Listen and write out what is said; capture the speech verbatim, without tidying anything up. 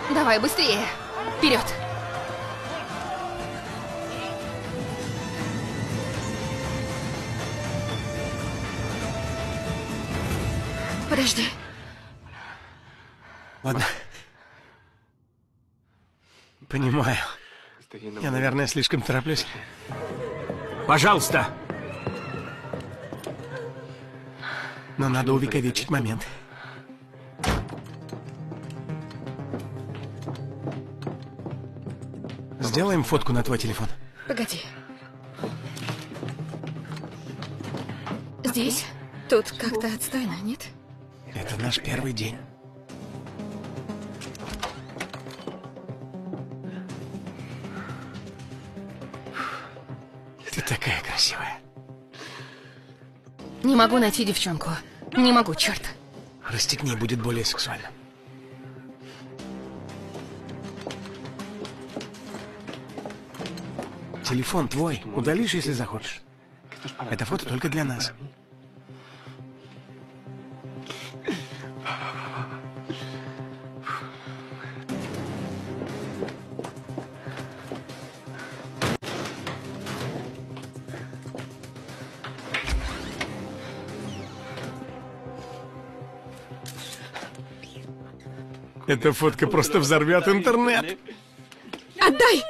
Давай быстрее. Вперед. Подожди. Ладно. Понимаю. Я, наверное, слишком тороплюсь. Пожалуйста. Но надо увековечить момент. Сделаем фотку на твой телефон. Погоди. Здесь? Тут как-то отстойно, нет? Это наш первый день. Ты такая красивая. Не могу найти девчонку. Не могу, черт. Расстегни, будет более сексуально. Телефон твой. Удалишь, если захочешь. Это фото только для нас. Эта фотка просто взорвет интернет. Отдай!